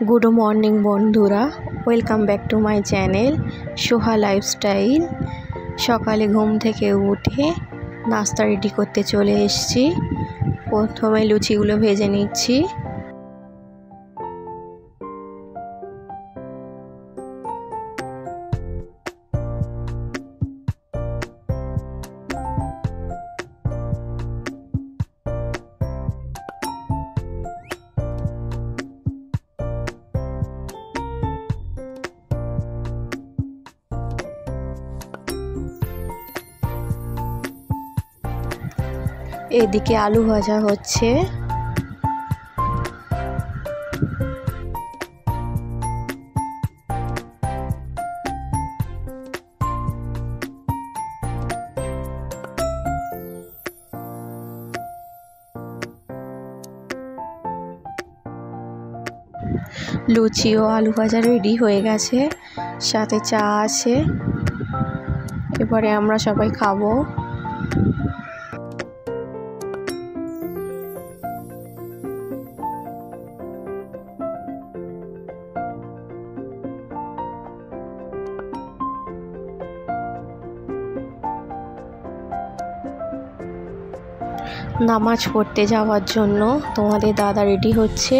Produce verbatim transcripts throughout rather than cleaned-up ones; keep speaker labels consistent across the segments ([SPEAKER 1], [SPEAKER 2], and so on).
[SPEAKER 1] Good morning बंधुरा welcome back to my channel Soha lifestyle. सकाले घुम थेके उठे नाश्ता रेडी करते चले एसेछि। प्रथमे लुचिगुलो भेजे निচ্ছি। एदिके आलू भाजा होच्छे। लुचि और आलू भाजा रेडी हो गेछे, साथे चा आछे। एबारे आमरा सबाई खाबो। नामाज पढ़ते जाওয়ার জন্য তোমাদের দাদা রেডি হচ্ছে।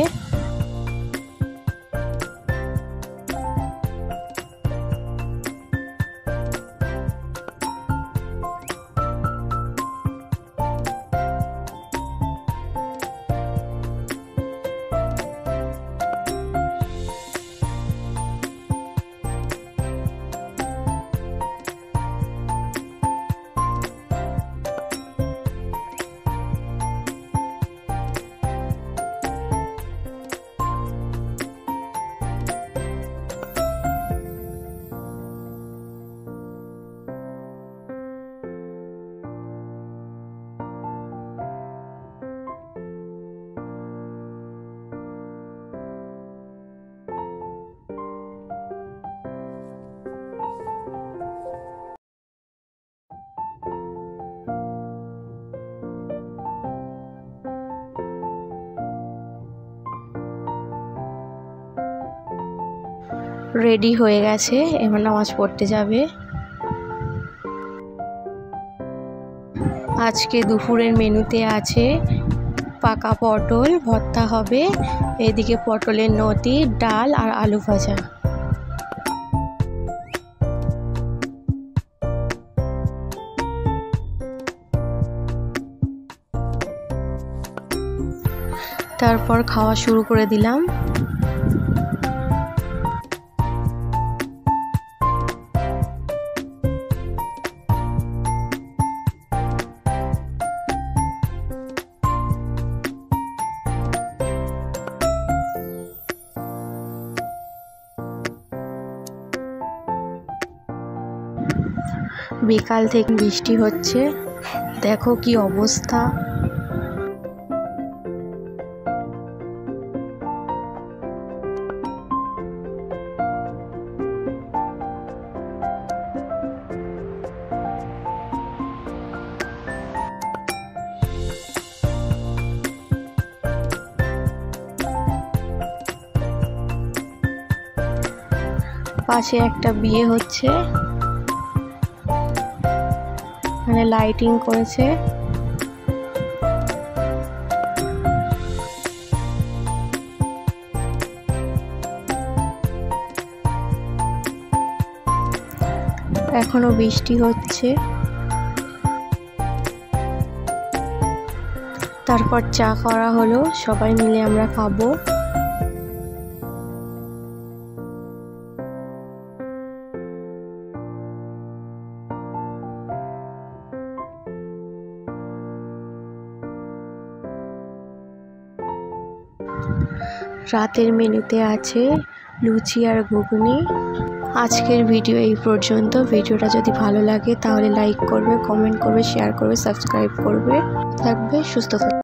[SPEAKER 1] रेडी हो गेছে, এবার নামাজ পড়তে যাবে। আজকে দুপুরের মেনুতে আছে পাকা পটল ভর্তা হবে, এদিকে পটলের নতি, ডাল আর আলু ভাজা। তারপর খাওয়া শুরু করে দিলাম। বিকাল থেকে বৃষ্টি হচ্ছে, দেখো কি অবস্থা। পাশে একটা বিয়ে হচ্ছে, মানে লাইটিং করেছে। এখনো বৃষ্টি হচ্ছে। তারপর চা করা হলো, সবাই মিলে আমরা খাবো। রাতের মেনুতে আছে লুচি আর ঘুগনি। আজকের ভিডিও এই পর্যন্ত। ভিডিওটা যদি ভালো লাগে তাহলে লাইক করবে, কমেন্ট করবে, শেয়ার করবে, সাবস্ক্রাইব করবে। থাকবে সুস্থ থাকবে।